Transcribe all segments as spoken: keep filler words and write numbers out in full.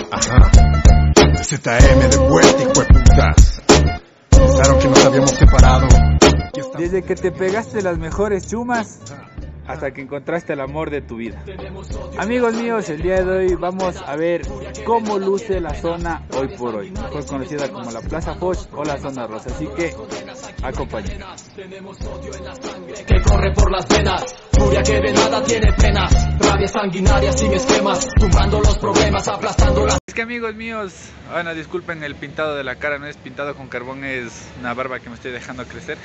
Ajá. Z M de vuelta, hijo de putas. Pensaron que nos habíamos separado. Desde que te pegaste las mejores chumas hasta que encontraste el amor de tu vida. Amigos míos, el día de hoy vamos a ver cómo luce la zona hoy por hoy, mejor conocida como la Plaza Foch o la Zona Rosa, así que acompáñenme. Que corre por las venas, furia que de nada tiene penas, rabia sanguinaria sin esquemas, tumbando los problemas, aplastando las... Es que amigos míos, bueno, disculpen el pintado de la cara, no es pintado con carbón, es una barba que me estoy dejando crecer.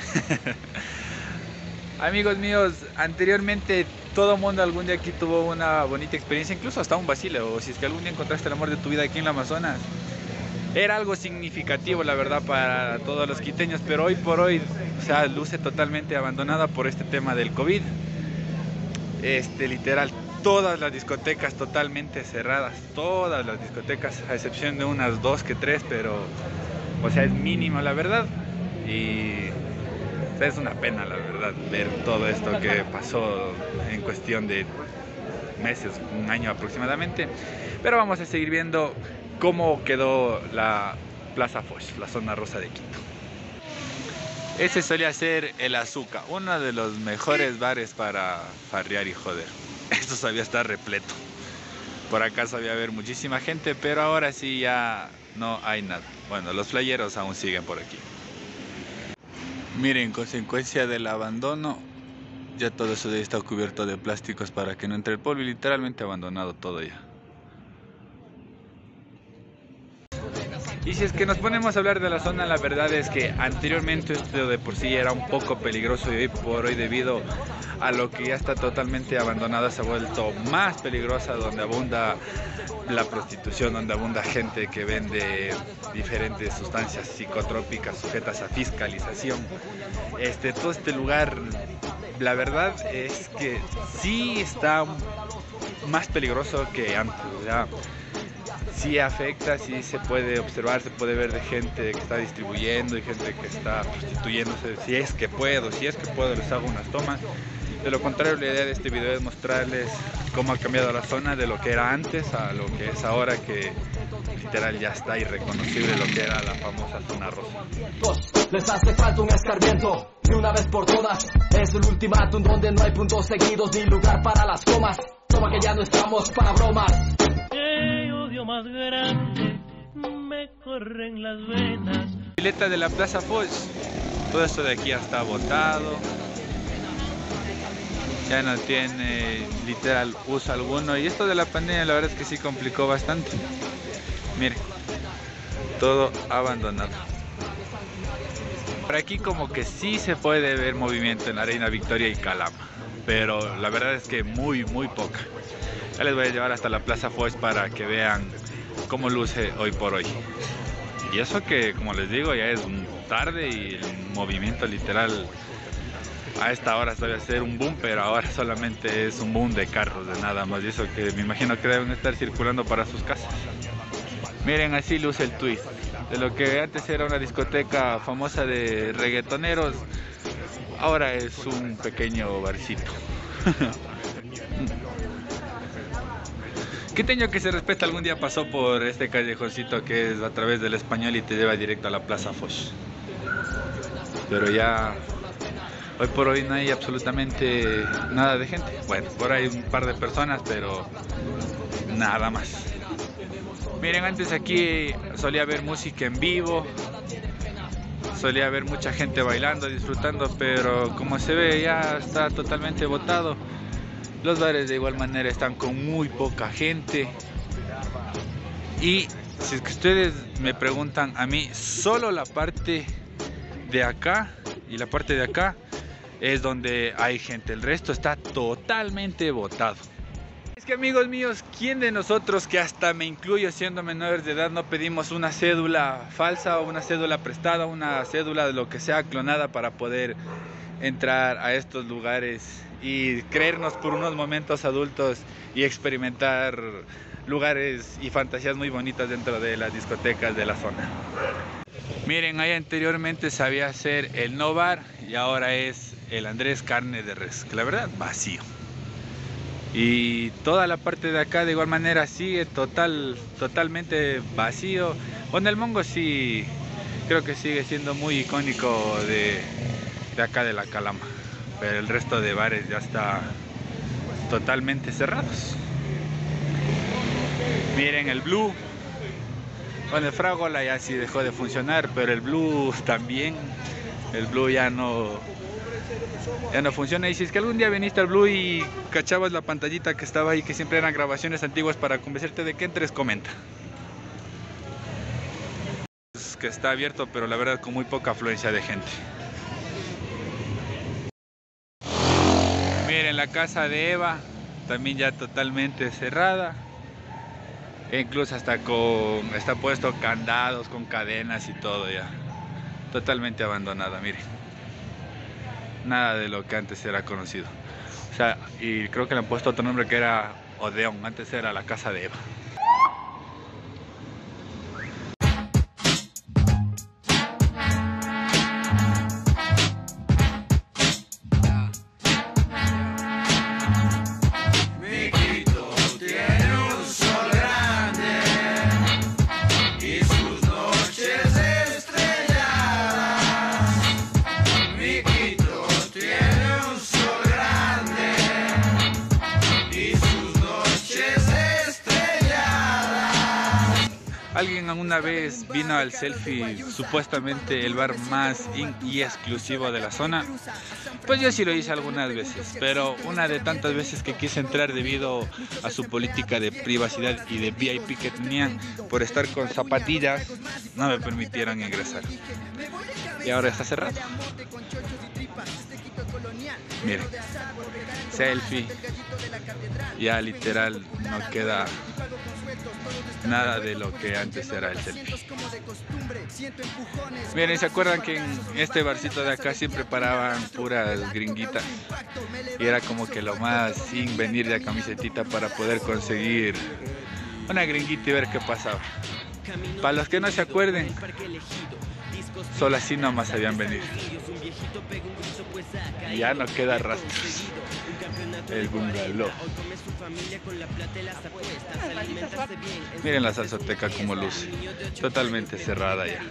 Amigos míos, anteriormente todo mundo algún día aquí tuvo una bonita experiencia, incluso hasta un vacile, o si es que algún día encontraste el amor de tu vida aquí en el Amazonas. Era algo significativo, la verdad, para todos los quiteños, pero hoy por hoy, o sea, luce totalmente abandonada por este tema del COVID. Este, literal, todas las discotecas totalmente cerradas, todas las discotecas, a excepción de unas dos que tres, pero, o sea, es mínimo, la verdad. Y es una pena, la verdad, ver todo esto que pasó en cuestión de meses, un año aproximadamente. Pero vamos a seguir viendo cómo quedó la Plaza Foch, la Zona Rosa de Quito. Ese solía ser el Azúcar, uno de los mejores bares para farrear y joder. Esto sabía estar repleto. Por acá sabía haber muchísima gente, pero ahora sí ya no hay nada. Bueno, los flayeros aún siguen por aquí. Miren, consecuencia del abandono, ya todo eso de ahí está cubierto de plásticos para que no entre el polvo y literalmente abandonado todo ya. Y si es que nos ponemos a hablar de la zona, la verdad es que anteriormente esto de por sí era un poco peligroso y hoy por hoy, debido a lo que ya está totalmente abandonada, se ha vuelto más peligrosa, donde abunda la prostitución, donde abunda gente que vende diferentes sustancias psicotrópicas sujetas a fiscalización. Este, todo este lugar, la verdad es que sí está más peligroso que antes, ¿ya? Sí afecta, sí se puede observar, se puede ver de gente que está distribuyendo y gente que está prostituyéndose. Si es que puedo, si es que puedo, les hago unas tomas. De lo contrario, la idea de este video es mostrarles cómo ha cambiado la zona de lo que era antes a lo que es ahora, que literal ya está irreconocible lo que era la famosa Zona Rosa. Les hace falta un escarmiento, de una vez por todas. Es el ultimátum donde no hay puntos seguidos ni lugar para las comas. Toma que ya no estamos para bromas. Más grande me corren las venas. Pileta de la Plaza Foch, todo esto de aquí ya está botado, ya no tiene literal uso alguno, y esto de la pandemia la verdad es que sí complicó bastante. Miren, todo abandonado. Por aquí como que sí se puede ver movimiento en la Reina Victoria y Calama, pero la verdad es que muy muy poca. Ya les voy a llevar hasta la Plaza Foch para que vean cómo luce hoy por hoy. Y eso que, como les digo, ya es tarde y el movimiento literal a esta hora debe ser un boom, pero ahora solamente es un boom de carros, de nada más. Y eso que me imagino que deben estar circulando para sus casas. Miren, así luce el Twist. De lo que antes era una discoteca famosa de reggaetoneros, ahora es un pequeño barcito. Quiteño que se respeta algún día pasó por este callejoncito que es a través del Español y te lleva directo a la Plaza Foch. Pero ya hoy por hoy no hay absolutamente nada de gente. Bueno, por ahí un par de personas, pero nada más. Miren, antes aquí solía haber música en vivo, solía haber mucha gente bailando, disfrutando, pero como se ve ya está totalmente botado. Los bares de igual manera están con muy poca gente. Y si es que ustedes me preguntan a mí, solo la parte de acá y la parte de acá es donde hay gente. El resto está totalmente botado. Es que amigos míos, ¿quién de nosotros, que hasta me incluyo siendo menores de edad, no pedimos una cédula falsa o una cédula prestada, una cédula de lo que sea clonada para poder entrar a estos lugares y creernos por unos momentos adultos y experimentar lugares y fantasías muy bonitas dentro de las discotecas de la zona? Miren, ahí anteriormente sabía ser el No Bar y ahora es el Andrés Carne de Res, que la verdad vacío. Y toda la parte de acá de igual manera sigue total, totalmente vacío. Bueno, el Mongo sí, creo que sigue siendo muy icónico de, de acá de la Calama. Pero el resto de bares ya está totalmente cerrados. Miren el Blue. Bueno, el Fragola ya sí dejó de funcionar, pero el Blue también. El Blue ya no, ya no funciona. Y si es que algún día viniste al Blue y cachabas la pantallita que estaba ahí, que siempre eran grabaciones antiguas para convencerte de que entres, comenta. Es que está abierto, pero la verdad con muy poca afluencia de gente. Miren la casa de Eva, también ya totalmente cerrada. E incluso hasta con, está puesto candados con cadenas y todo ya. Totalmente abandonada, miren. Nada de lo que antes era conocido. O sea, y creo que le han puesto otro nombre que era Odeón. Antes era la casa de Eva. Alguien alguna vez vino al Selfie, supuestamente el bar más in y exclusivo de la zona. Pues yo sí lo hice algunas veces, pero una de tantas veces que quise entrar debido a su política de privacidad y de V I P que tenían por estar con zapatillas, no me permitieron ingresar. Y ahora está cerrado. Miren, Selfie, ya literal no queda nada de lo que antes era el Selfie. Miren, ¿se acuerdan que en este barcito de acá siempre paraban puras gringuitas? Y era como que lo más sin venir de camisetita para poder conseguir una gringuita y ver qué pasaba. Para los que no se acuerden, solo así nomás sabían venir. Ya no queda rastros. El bungalow. Miren la salsoteca como luce. Totalmente cerrada ya.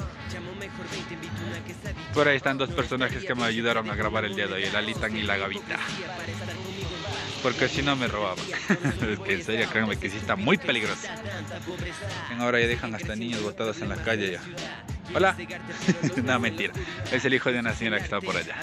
Por ahí están dos personajes que me ayudaron a grabar el día de hoy, el Alitan y la Gavita. Porque si no me robaban. Es que en serio, créanme que sí está muy peligroso. Ahora ya dejan hasta niños botados en la calle ya. Hola. No, mentira. Es el hijo de una señora que está por allá.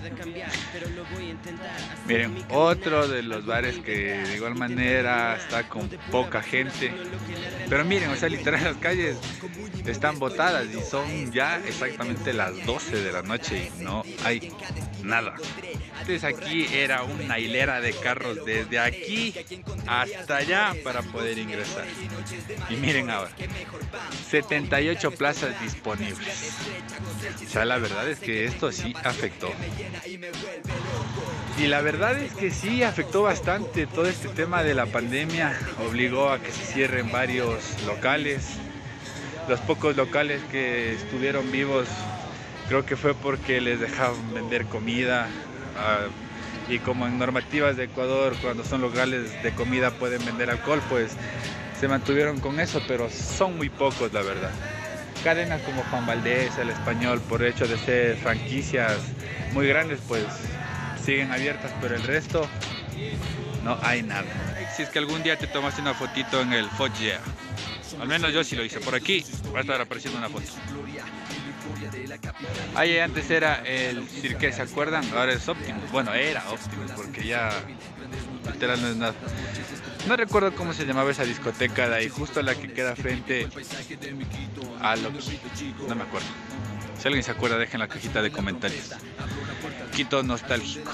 Miren, otro de los bares que de igual manera está con poca gente. Pero miren, o sea, literal las calles están botadas y son ya exactamente las doce de la noche y no hay nada. Entonces aquí era una hilera de carros desde aquí hasta allá para poder ingresar. Y miren ahora, setenta y ocho plazas disponibles. O sea, la verdad es que esto sí afectó. Y la verdad es que sí afectó bastante. Todo este tema de la pandemia obligó a que se cierren varios locales. Los pocos locales que estuvieron vivos creo que fue porque les dejaban vender comida. Uh, y como en normativas de Ecuador, cuando son locales de comida pueden vender alcohol, pues se mantuvieron con eso, pero son muy pocos, la verdad. Cadenas como Juan Valdez, El Español, por hecho de ser franquicias muy grandes, pues siguen abiertas, pero el resto no hay nada. Si es que algún día te tomaste una fotito en el Foggia, al menos yo sí lo hice, por aquí va a estar apareciendo una foto. Ahí antes era el Cirque, ¿se acuerdan? Ahora es Optimus. Bueno, era Optimus porque ya literal no es nada. No recuerdo cómo se llamaba esa discoteca de ahí, justo la que queda frente a lo... No me acuerdo. Si alguien se acuerda, dejen la cajita de comentarios. Quito nostálgico.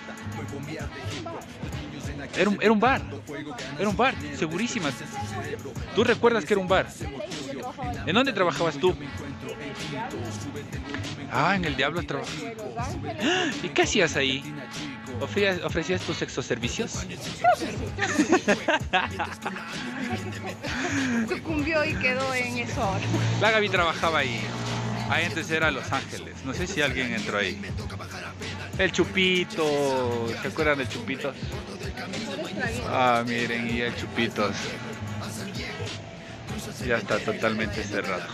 Era un, era un bar. Era un bar, segurísima. ¿Tú recuerdas que era un bar? ¿En dónde trabajabas tú? Ah, en el Diablo trabajaba. ¿Y qué hacías ahí? ¿Ofrecías, ofrecías tus sexoservicios? Sucumbió y quedó en eso ahora. La Gaby trabajaba ahí. Ahí antes era Los Ángeles. No sé si alguien entró ahí. El Chupito. ¿Se acuerdan del Chupito? traguitos. Ah, miren, y el Chupitos ya está totalmente cerrado.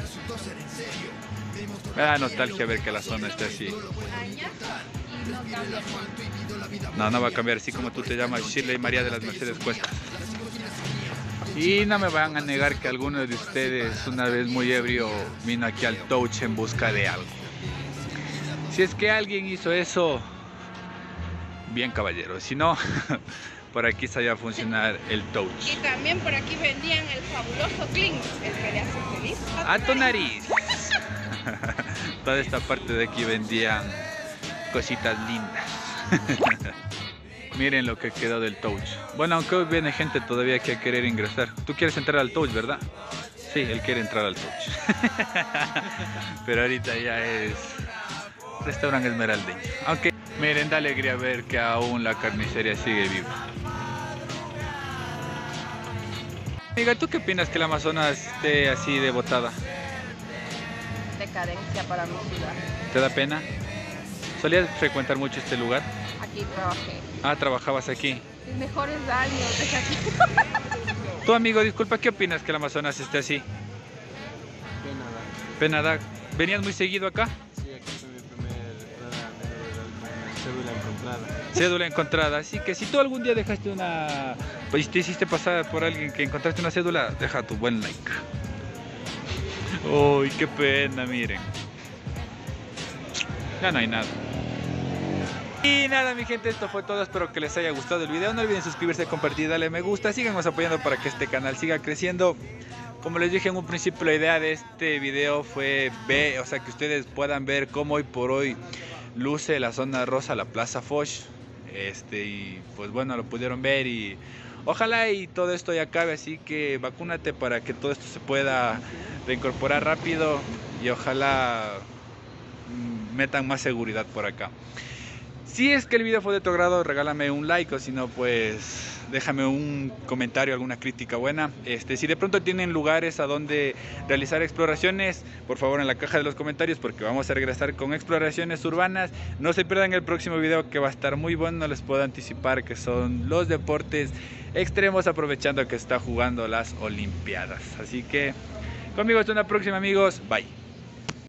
Me da nostalgia ver que la zona esté así. Años y no cambia. No, no va a cambiar, así como tú te llamas Shirley María de las Mercedes Cuesta. Y no me van a negar que alguno de ustedes, una vez muy ebrio, vino aquí al Touch en busca de algo. Si es que alguien hizo eso, bien caballero. Si no, por aquí sabía a funcionar el Touch. Y también por aquí vendían el fabuloso Clean, el que le hace feliz A tu nariz. Toda esta parte de aquí vendían cositas lindas. Miren lo que quedó del Touch. Bueno, aunque hoy viene gente todavía que quiere ingresar. Tú quieres entrar al Touch, ¿verdad? Sí, él quiere entrar al Touch. Pero ahorita ya es restaurante esmeraldeño. Aunque miren, da alegría ver que aún la carnicería sigue viva. Amiga, ¿tú qué opinas que el Amazonas esté así de botada? Decadencia para mi ciudad. ¿Te da pena? ¿Solías frecuentar mucho este lugar? Aquí trabajé. Ah, trabajabas aquí. Mis mejores años desde aquí. Tú, amigo, disculpa, ¿qué opinas que el Amazonas esté así? Pena da. Pena da. ¿Venías muy seguido acá? Sí, aquí fue mi primer entrada con cédula encontrada. Cédula encontrada. Así que si tú algún día dejaste una... Pues te hiciste pasar por alguien que encontraste una cédula, deja tu buen like. Uy, qué pena, miren. Ya no hay nada. Y nada, mi gente, esto fue todo. Espero que les haya gustado el video. No olviden suscribirse, compartir, darle me gusta. Síganos apoyando para que este canal siga creciendo. Como les dije en un principio, la idea de este video fue ver, o sea, que ustedes puedan ver cómo hoy por hoy luce la zona rosa, la Plaza Foch. Este, y pues bueno, lo pudieron ver y ojalá y todo esto ya acabe. Así que vacúnate para que todo esto se pueda reincorporar rápido y ojalá metan más seguridad por acá. Si es que el video fue de tu agrado, regálame un like, o si no, pues déjame un comentario, alguna crítica buena. Este, si de pronto tienen lugares a donde realizar exploraciones, por favor en la caja de los comentarios, porque vamos a regresar con exploraciones urbanas. No se pierdan el próximo video, que va a estar muy bueno. Les puedo anticipar que son los deportes extremos, aprovechando que está jugando las Olimpiadas. Así que conmigo hasta una próxima, amigos. Bye.